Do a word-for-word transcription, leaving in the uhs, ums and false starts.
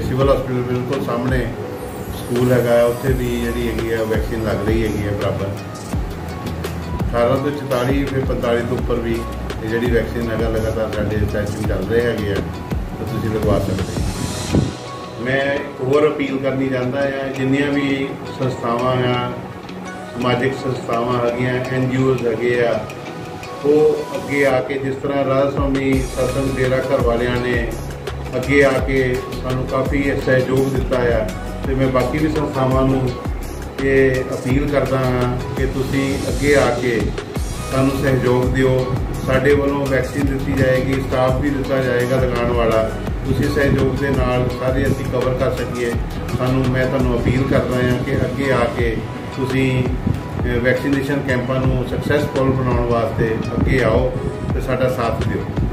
Civil hospital बिल्कुल सामने school है, उत्थे भी जी है वैक्सीन लग रही है बराबर। अठारह तो चौताली फिर पैंताली तो उपर भी जी वैक्सीन है लगातार साढ़े सैशन चल रहे हैं, तो तुम लगवा सकते। मैं होर अपील करनी चाहता है जिन्नियां भी संस्थावां आ समाजिक संस्थावां है एन जी ओज़ है वो अगे आके जिस तरह राधा स्वामी सत्संग डेरा घर वालियां ने अगे आके सानू काफ़ी सहयोग दिता है, तो मैं बाकी भी संस्थावां नूं ये अपील करता हाँ कि तुसी अगे आके सानू सहयोग दिओ। साडे वालों वैक्सीन दी जाएगी, स्टाफ भी दिता जाएगा लगाने वाला, उसी सहयोग के नाल सारे असीं कवर कर सकीए। सानू मैं तुहानूं अपील करदा हां कि अगे आके तुसीं वैक्सीनेशन कैंपां नूं सक्सैसफुल बनाउण वास्ते अगे आओ ते साडा साथ दिओ।